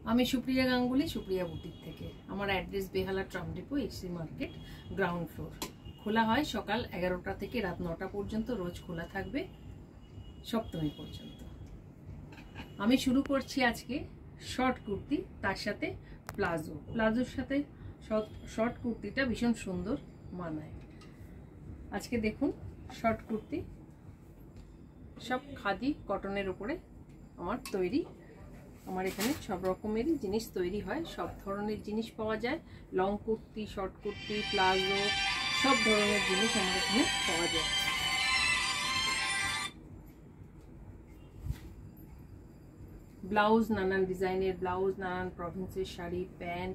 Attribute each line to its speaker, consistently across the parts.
Speaker 1: আমি সুপ্রিয়া গাঙ্গুলি, সুপ্রিয়া বুটিক থেকে। আমার address Behala tram depot, AC market, ground floor. খোলা হয় সকাল 11টা থেকে রাত 9টা পর্যন্ত, রোজ খোলা থাকবে সপ্তমী পর্যন্ত। আমি শুরু করছি আজকে শর্ট কুর্তি, তার সাথে প্লাজো। প্লাজোর সাথে শর্ট কুর্তিটা ভীষণ সুন্দর মানায়। আজকে দেখুন শর্ট কুর্তি, সব খাদি কটনের উপরে আমার তৈরি। আমার এখানে সব রকমেরই জিনিস তৈরি হয়, সব ধরনের জিনিস পাওয়া যায়। Long kurti, short kurti, palazzo, সব ধরনের জিনিস আমার এখানে পাওয়া যায়। ব্লাউজ নানান ডিজাইনের ব্লাউজ, নানান প্রভিন্সের শাড়ি, প্যান্ট।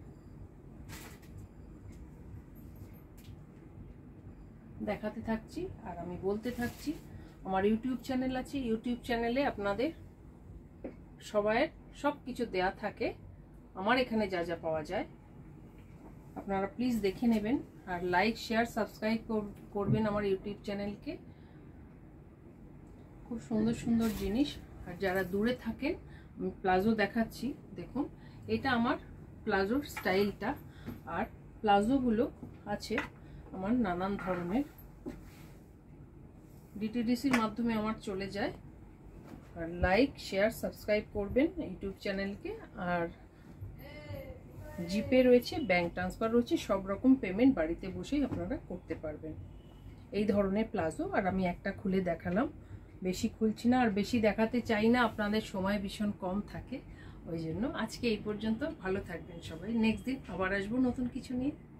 Speaker 1: দেখাতে থাকছি আর আমি বলতে থাকছি। আমার ইউটিউব চ্যানেল আছে, ইউটিউব চ্যানেলে আপনাদের সবাইয়ের সব কিছু দেয়া থাকে। আমার এখানে যা যা পাওয়া যায় আপনারা প্লিজ দেখে নেবেন, আর লাইক, শেয়ার, সাবস্ক্রাইব করবেন আমার ইউটিউব চ্যানেলকে। খুব সুন্দর সুন্দর জিনিস। আর যারা দূরে থাকেন, আমি প্লাজো দেখাচ্ছি। দেখুন, এটা আমার প্লাজোর স্টাইলটা। আর প্লাজোগুলো আছে আমার নানান ধরনের, ডিটিডিসির মাধ্যমে আমার চলে যায়। আর লাইক, শেয়ার, সাবস্ক্রাইব করবেন ইউটিউব চ্যানেলকে। আর জিপে রয়েছে, ব্যাংক ট্রান্সফার রয়েছে, সব রকম পেমেন্ট বাড়িতে বসেই আপনারা করতে পারবেন। এই ধরনের প্লাজো। আর আমি একটা খুলে দেখালাম, বেশি খুলছি না আর বেশি দেখাতে চাই না, আপনাদের সময় ভীষণ কম থাকে, ওই জন্য আজকে এই পর্যন্ত। ভালো থাকবেন সবাই, নেক্সট দিন আবার আসবো নতুন কিছু নিয়ে।